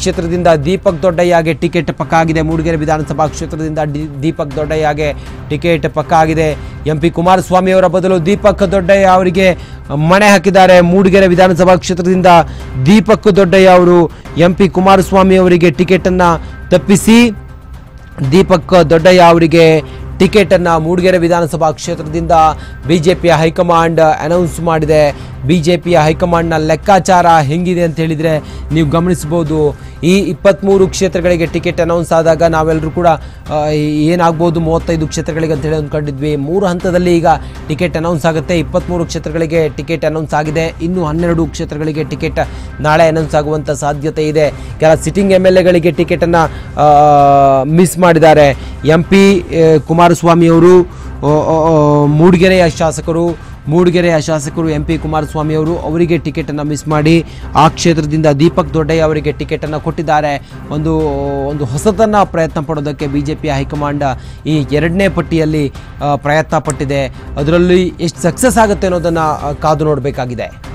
ಕ್ಷೇತ್ರದಿಂದ ದೀಪಕ್ ದೊಡ್ಡಯ್ಯಗೆ ಟಿಕೆಟ್ ಪಕ್ಕಾ ಆಗಿದೆ। ಮೂಡಿಗೆರೆ ವಿಧಾನಸಭಾ ಕ್ಷೇತ್ರದಿಂದ ದೀಪಕ್ ದೊಡ್ಡಯ್ಯಗೆ ಟಿಕೆಟ್ ಪಕ್ಕಾ ಆಗಿದೆ। ಎಂಪಿ ಕುಮಾರಸ್ವಾಮಿ ಅವರ ಬದಲು ದೀಪಕ್ ದೊಡ್ಡಯ್ಯ ಅವರಿಗೆ ಮಣೆ ಹಾಕಿದ್ದಾರೆ। ಮೂಡಿಗೆರೆ ವಿಧಾನಸಭಾ ಕ್ಷೇತ್ರದಿಂದ ದೀಪಕ್ ದೊಡ್ಡಯ್ಯ ಅವರು ಎಂಪಿ ಕುಮಾರಸ್ವಾಮಿ ಅವರಿಗೆ ಟಿಕೆಟ್ ಅನ್ನು ತಪ್ಪಿಸಿ ದೀಪಕ್ ದೊಡ್ಡಯ್ಯ ಅವರಿಗೆ ಟಿಕೆಟ್ ಅನ್ನು ಮೂಡಿಗೆರೆ ವಿಧಾನಸಭಾ ಕ್ಷೇತ್ರದಿಂದ ಬಿಜೆಪಿಯ ಹೈಕಮಾಂಡ್ ಅನೌನ್ಸ್ ಮಾಡಿದೆ। ಬಿಜೆಪಿಯ ಹೈಕಮಾಂಡ್ನ ಲೆಕ್ಕಾಚಾರ ಹೆಂಗಿದೆ ಅಂತ ಹೇಳಿದರೆ ನೀವು ಗಮನಿಸಬಹುದು। ಈ 23 ಕ್ಷೇತ್ರಗಳಿಗೆ ಟಿಕೆಟ್ ಅನೌನ್ಸ್ ಆದಾಗ ನಾವೆಲ್ಲರೂ ಕೂಡ ಏನಾಗ್ಬೋದು 35 ಕ್ಷೇತ್ರಗಳಿಗೆ ಅಂತ ಹೇಳಿ ಅಂದ್ಕೊಂಡಿದ್ವಿ। 3 ಹಂತದಲ್ಲಿ ಈಗ ಟಿಕೆಟ್ ಅನೌನ್ಸ್ ಆಗುತ್ತೆ। 23 ಕ್ಷೇತ್ರಗಳಿಗೆ ಟಿಕೆಟ್ ಅನೌನ್ಸ್ ಆಗಿದೆ, ಇನ್ನು 12 ಕ್ಷೇತ್ರಗಳಿಗೆ ಟಿಕೆಟ್ ನಾಳೆ ಅನೌನ್ಸ್ ಆಗುವಂಥ ಸಾಧ್ಯತೆ ಇದೆ। ಕೆಲ ಸಿಟ್ಟಿಂಗ್ MLAಗಳಿಗೆ ಟಿಕೆಟನ್ನು ಮಿಸ್ ಮಾಡಿದ್ದಾರೆ। ಎಂಪಿ ಕುಮಾರಸ್ವಾಮಿ ಅವರು ಮೂಡಿಗೆರೆಯ ಶಾಸಕರು ಎಂಪಿ ಕುಮಾರಸ್ವಾಮಿ ಅವರು ಅವರಿಗೆ ಟಿಕೆಟನ್ನು ಮಿಸ್ ಮಾಡಿ ಆ ಕ್ಷೇತ್ರದಿಂದ ದೀಪಕ್ ದೊಡ್ಡಯ್ಯ ಅವರಿಗೆ ಟಿಕೆಟನ್ನು ಕೊಟ್ಟಿದ್ದಾರೆ। ಒಂದು ಹೊಸತನ್ನ ಪ್ರಯತ್ನ ಪಡೋದಕ್ಕೆ ಬಿಜೆಪಿಯ ಹೈಕಮಾಂಡ್ ಈ 2ನೇ ಪಟ್ಟಿಯಲ್ಲಿ ಪ್ರಯತ್ನ ಪಟ್ಟಿದೆ। ಅದರಲ್ಲಿ ಎಷ್ಟು ಸಕ್ಸಸ್ ಆಗುತ್ತೆ ಅನ್ನೋದನ್ನು ಕಾದು ನೋಡಬೇಕಾಗಿದೆ।